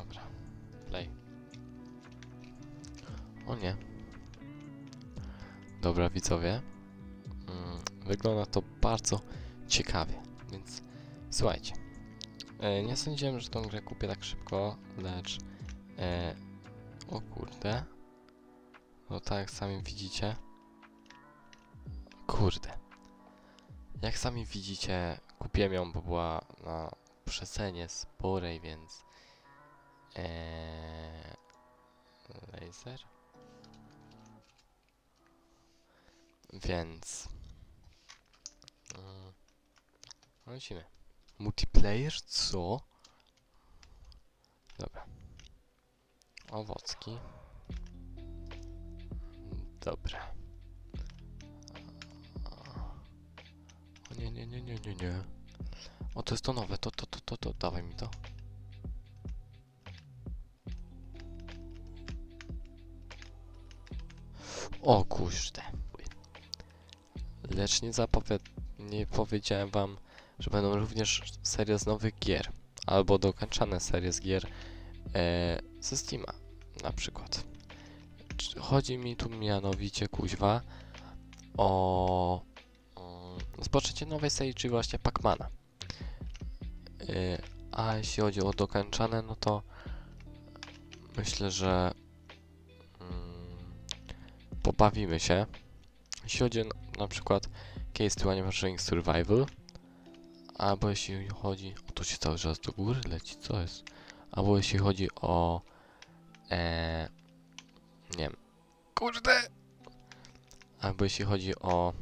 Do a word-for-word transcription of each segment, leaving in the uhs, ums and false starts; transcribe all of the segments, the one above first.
Dobra. Play. O nie. Dobra, widzowie. Mm, wygląda to bardzo ciekawie, więc słuchajcie. E, nie sądziłem, że tą grę kupię tak szybko, lecz... E, o kurde. No tak jak sami widzicie. Kurde. Jak sami widzicie, kupiłem ją, bo była na przecenie sporej, więc... Eee, laser? Więc... Mm, lecimy. Multiplayer? Co? Dobra. Owocki. Dobra. O nie, nie, nie, nie, nie, nie. O, to jest to nowe, to, to, to, to, to, dawaj mi to. O kurde. Lecz nie zapowiad... nie powiedziałem wam, że będą również serie z nowych gier. Albo dokończane serie z gier e, ze Steama, na przykład. Chodzi mi tu mianowicie, kuźwa, o... o rozpoczęcie nowej serii, czyli właśnie Pac-Mana. E, a jeśli chodzi o dokończane, no to myślę, że mm, pobawimy się. Jeśli chodzi na, na przykład Case to Animation Survival, albo jeśli chodzi... O, to się cały czas do góry leci, co jest? Albo jeśli chodzi o... E, nie wiem. Kurde! Albo jeśli chodzi o...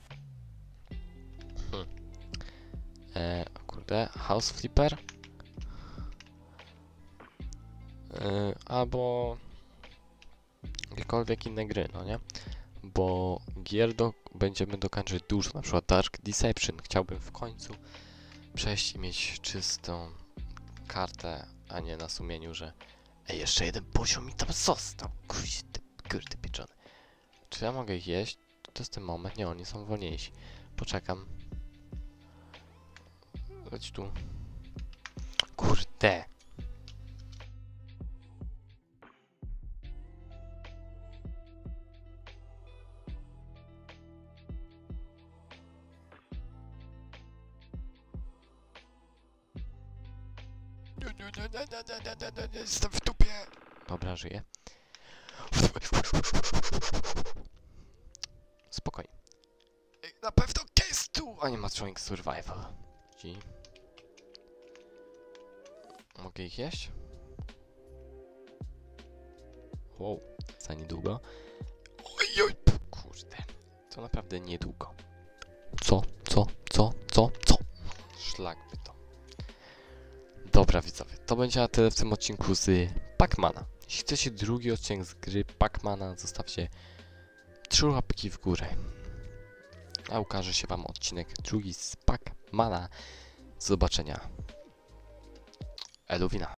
Hmm, e, kurde, House Flipper? E, albo... jakiekolwiek inne gry, no nie? Bo gier do, będziemy dokończyć dużo, na przykład Dark Deception. Chciałbym w końcu przejść i mieć czystą kartę, a nie na sumieniu, że ej, jeszcze jeden poziom mi tam został. Kurde, kurde pieczony. Czy ja mogę ich jeść? To jest ten moment. Nie, oni są wolniejsi. Poczekam. Chodź tu. Kurde. Jestem w dupie. Dobra, żyję. Spokojnie. Na pewno Case to Animatronic Survival. Ci. Mogę ich jeść? Wow, za niedługo. Oj, oj, kurde. To naprawdę niedługo. Co? Co? Co? Co? Co? Szlak by to. Dobra, widzowie, to będzie na tyle w tym odcinku z Pac-Mana. Jeśli chcecie drugi odcinek z gry Pac-Mana, zostawcie trzy łapki w górę. A ukaże się wam odcinek drugi z Pac-Mana. Do zobaczenia. Eluwina.